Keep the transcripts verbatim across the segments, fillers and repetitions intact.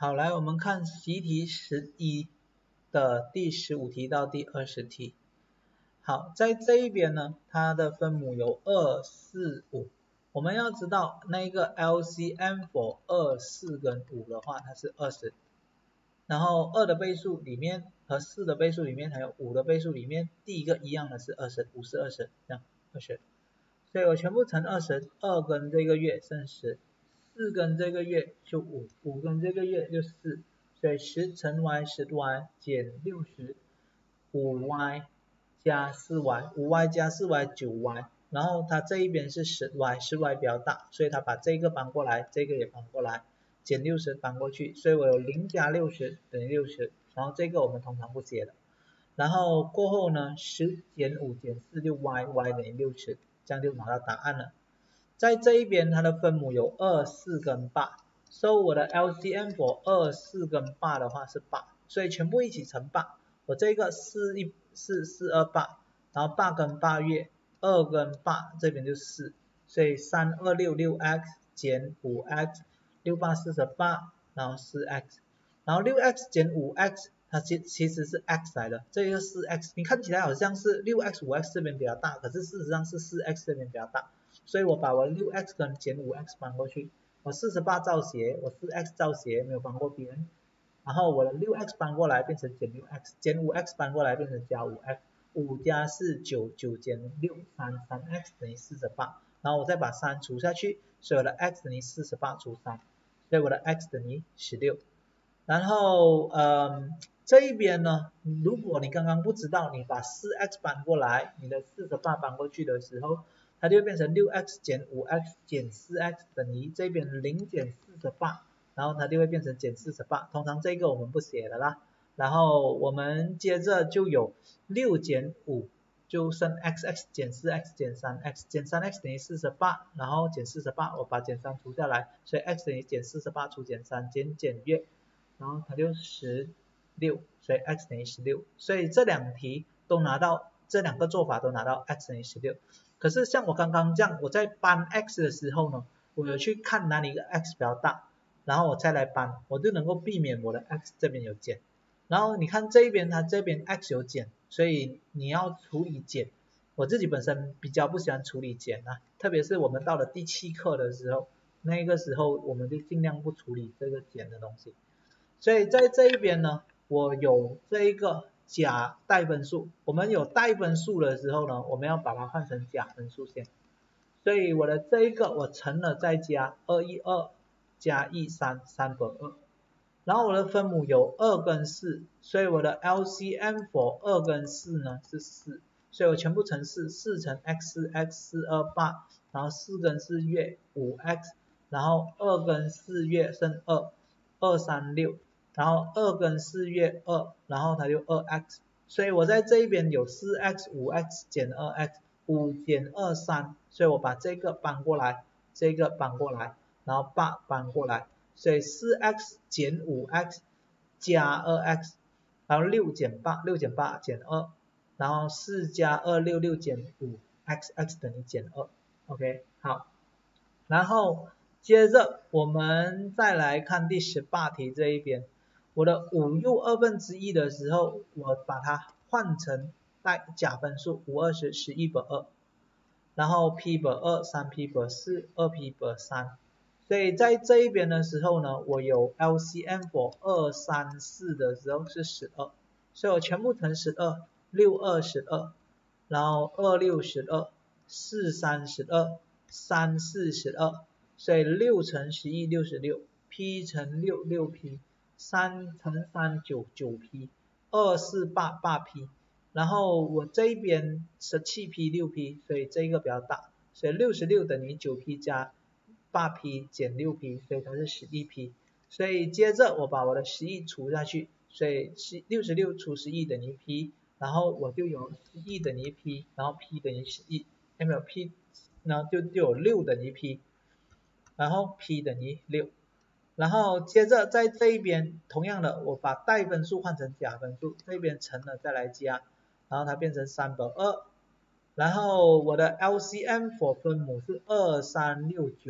好，来我们看习题十一的第十五题到第二十题。好，在这一边呢，它的分母有二、四、五。我们要知道那个 L C M for 二、四跟五的话，它是二十。然后二的倍数里面和四的倍数里面还有五的倍数里面，第一个一样的是二十，五是二十，这样二十。所以我全部乘二十，二跟这个月剩十，四跟这个月就五，五跟这个月就四，所以十乘 y 十 y 减六十，五 y 加四 y， 五 y 加四 y 九 y， 然后它这一边是十 y， 十 y 比较大，所以它把这个搬过来，这个也搬过来，减六十搬过去，所以我有零加六十等于六十，然后这个我们通常不写的。然后过后呢，十减五减四就 y， y 等于六十，这样就拿到答案了。在这一边它的分母有二、四跟八，所以我的 L C M for 二、四跟八的话是八，所以全部一起乘八。我这个四一四四二八，然后八跟八月，二跟八这边就四，所以三二六六 x 减五 x， 六八四十八，然后四 x， 然后六 x 减五 x。它其其实是 x 来的，这个是 x， 你看起来好像是 六 x 五 x 这边比较大，可是事实上是 四 x 这边比较大，所以我把我 六 x 跟减 五 x 搬过去，我四十八照斜，我 四 x 照斜，没有搬过边，然后我的 六 x 搬过来变成减 六 x， 减 五 x 搬过来变成加 五 x， 五加四 九， 九减六 三， 三 x 等于四十八，然后我再把三除下去，所以我的 x 等于四十八除三，所以我的 x 等于十六。然后嗯，这一边呢，如果你刚刚不知道，你把 四 x 搬过来，你的四十八搬过去的时候，它就变成 六 x 减 五 x 减 四 x 等于这边零减四十八，然后它就会变成减四十八，通常这个我们不写的啦。然后我们接着就有六减五，就剩 xx 减 四 x 减 三 x， 减 三 x 等于四十八，然后减四十八，我把减三除下来，所以 x 等于减四十八除减三，减减月，然后它就十六，所以 x 等于十六，所以这两题都拿到，这两个做法都拿到 x 等于十六。可是像我刚刚这样，我在搬 x 的时候呢，我有去看哪里的 x 比较大，然后我再来搬，我就能够避免我的 x 这边有减。然后你看这一边，它这边 x 有减，所以你要处理减。我自己本身比较不喜欢处理减啊，特别是我们到了第七课的时候，那个时候我们就尽量不处理这个减的东西。所以在这一边呢，我有这一个假带分数，我们有带分数的时候呢，我们要把它换成假分数先。所以我的这一个我乘了再加二一二加一三，三分二。然后我的分母有二跟四，所以我的 L C M for 二跟四呢是四，所以我全部乘四，四乘 x 四 x 四二八，然后四跟四月 五 x， 然后二跟四月剩二，二三六，然后二跟四月二，然后它就 二 x， 所以我在这一边有 四 x 五 x 减 二 x， 五减二三，所以我把这个搬过来，这个搬过来，然后八搬过来。所以 四 x 减 五 x 加 二 x， 然后六减八， 六减八减二，然后四加二， 六， 六减五 x， x 等于减二 ，OK， 好，然后接着我们再来看第十八题这一边，我的五又二分之一的时候，我把它换成带假分数，五二十，十一百二，然后 p 百二， 三 p 百四， 二 p 百三。所以在这一边的时候呢，我有 L C M for 二、三、四的时候是十二，所以我全部乘十二，六二十二，然后二六十二，四三十二，三四十二，所以六乘十一六十六 ，p 乘六六 p， 三乘三九九 p， 二四八八 p， 然后我这一边十七 p 六 p， 所以这个比较大，所以六十六等于 九 p 加八 p 减 六 p， 所以它是十一 p， 所以接着我把我的十一除下去，所以六十六除十一等于 p， 然后我就有十一等于 p， 然后 p 等于十一，有没有 p， 然后就就有六等于 p， 然后 p 等于六，然后接着在这一边同样的，我把带分数换成假分数，这边乘了再来加，然后它变成三百二，然后我的 L C M for 分母是二三六九。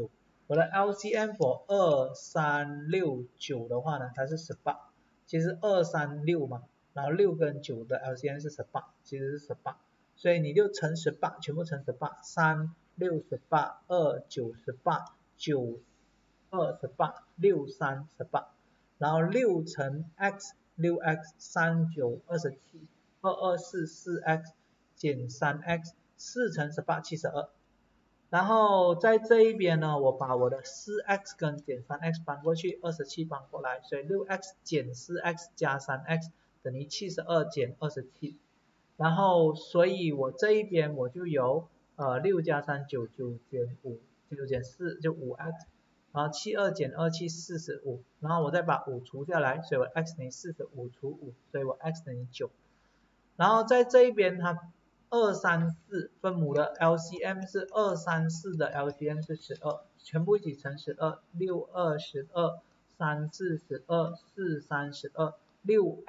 我的 L C M for 二三六九的话呢，它是十八，其实二三六嘛，然后六跟九的 L C M 是十八，其实是十八，所以你就乘十八，全部乘十八，三六十八，二九十八，九二十八，六三十八，然后六乘 x， 六 x， 三九二十七，二二四四 x 减三 x， 四乘十八七十二。然后在这一边呢，我把我的 四 x 跟减 三 x 搬过去，二十七搬过来，所以 六 x 减 四 x 加 三 x 等于七十二减二十七。然后所以我这一边我就有呃六加三九，九减五，九减四就 五 x， 然后七二减二七四十五，然后我再把五除下来，所以我 x 等于四十五除五，所以我 x 等于九。然后在这一边它二三四分母的 L C M 是二三四的 L C M 是十二，全部一起乘十二，六二十二，三四十二，四三十二，六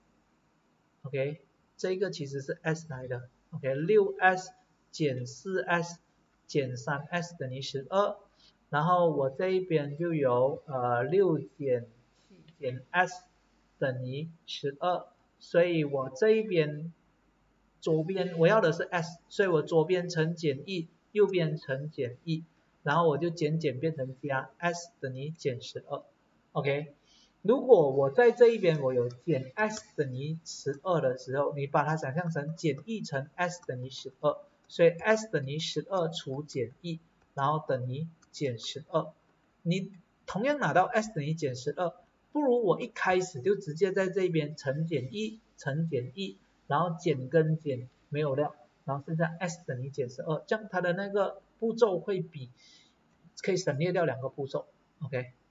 S，OK， 这个其实是 S 来的 ，OK， 六 S 减四 S 减三 S 等于十二，然后我这一边就有呃六减七减 S 等于十二，所以我这一边左边我要的是 S， 所以我左边乘减 E， 右边乘减 E， 然后我就减减变成加 S 等于减十二 ，OK。如果我在这一边我有减 S 等于十二的时候，你把它想象成减 E 乘 S 等于十二，所以 S 等于十二除减 E， 然后等于减十二。你同样拿到 S 等于减十二，不如我一开始就直接在这边乘减 E 乘减 E， 然后减跟减没有了，然后剩下 S 等于减十二，这样它的那个步骤会比可以省略掉两个步骤 ，OK。